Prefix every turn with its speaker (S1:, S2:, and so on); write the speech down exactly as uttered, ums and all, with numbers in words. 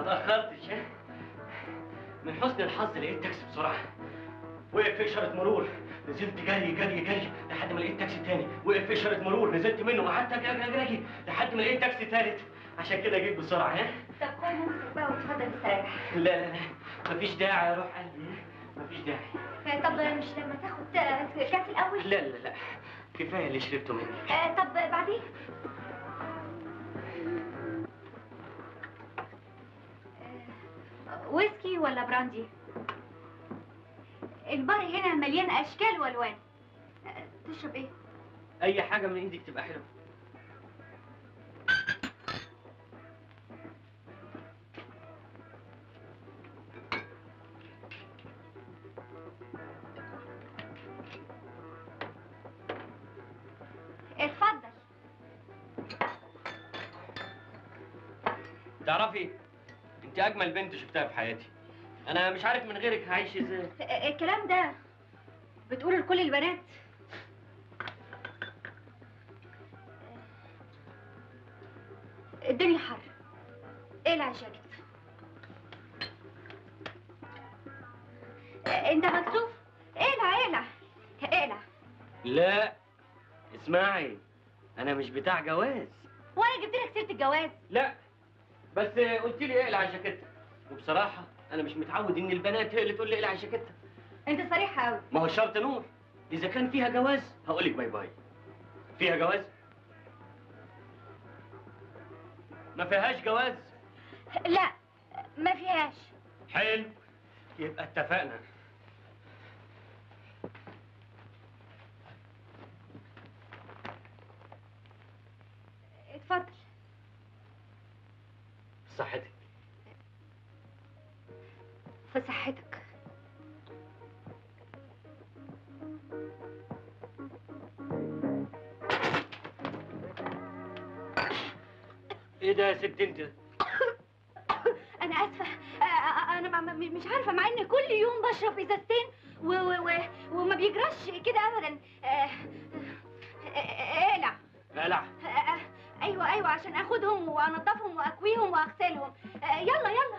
S1: اتأخرتش ها؟ من حسن الحظ لقيت تاكسي بسرعة، وقف في إشارة مرور، نزلت جري جري جري لحد ما لقيت تاكسي تاني، وقف في إشارة مرور، نزلت منه وقعدت أجري أجري أجري لحد ما لقيت تاكسي تالت، عشان كده جيت بسرعة ها؟
S2: طب خد نفسك بقى واتفضل استريح.
S1: لا لا لا مفيش داعي أروح قلبي، مفيش داعي.
S2: طب مش لما تاخد كاس الأول؟
S1: لا لا لا كفاية اللي شربته منك.
S2: آه طب بعدين؟ آه ويسكي ولا براندي؟ البار هنا مليان أشكال وألوان. آه تشرب إيه؟
S1: أي حاجة من إيدك تبقى حلوة.
S2: اتفضل.
S1: تعرفي انت اجمل بنت شفتها في حياتي. انا مش عارف من غيرك هعيش ازاي.
S2: الكلام ده بتقوله لكل البنات؟ الدنيا حر، اقلع الجاكيت. انت مكسوف؟ اقلع اقلع اقلع.
S1: لا اسمعي، انا مش بتاع جواز.
S2: وانا جبت لك سيره الجواز؟
S1: لا بس قلت لي اقلع الجاكيت، وبصراحه انا مش متعود ان البنات هي اللي تقول لي اقلع الجاكيت.
S2: انت صريح قوي.
S1: ما هو الشرط نور، اذا كان فيها جواز هقول لك باي باي. فيها جواز؟ ما فيهاش جواز؟
S2: لا ما فيهاش.
S1: حلو، يبقى اتفقنا.
S2: اتفضل.
S1: صحتك.
S2: في صحتك.
S1: ايه ده يا ست انت؟
S2: انا اسفه، انا مش عارفه، مع ان كل يوم بشرب ازازتين و و و وما بيجراش كده ابدا. اقلع.
S1: اقلع؟
S2: ايوه ايوه عشان اخدهم وانضفهم واكويهم واغسلهم. يلا يلا